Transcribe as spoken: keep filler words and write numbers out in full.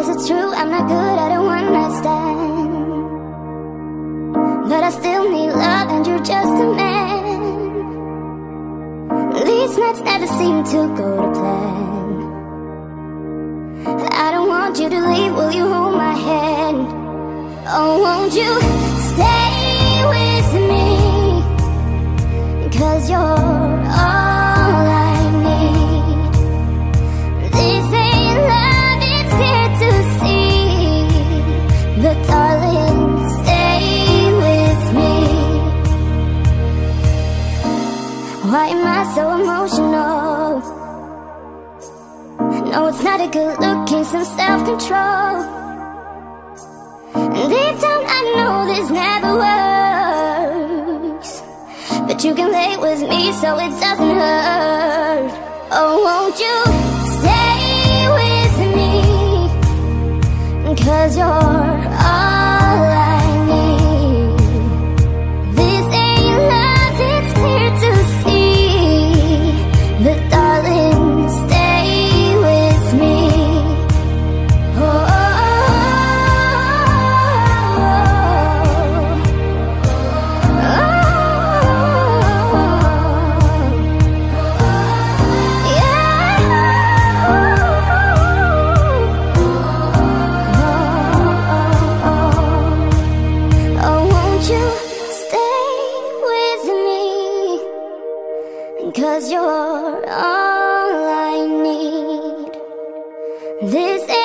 Guess it's true, I'm not good at a one night stand, but I still need love and you're just a man. These nights never seem to go to plan. I don't want you to leave, will you hold my hand? Oh, won't you stay with me? 'Cause you're all I need. This ain't love, it's clear to see. But darling, stay with me. Why am I so emotional? No, it's not a good look, need some self-control. And deep down I know this never works, but you can lay with me so it doesn't hurt. Oh, won't you stay with me? 'Cause you're all I need. This ain't love, it's clear to see. But darling, stay with me. Oh, oh, oh, yeah. Oh, won't you stay with me? 'Cause you're all I need. This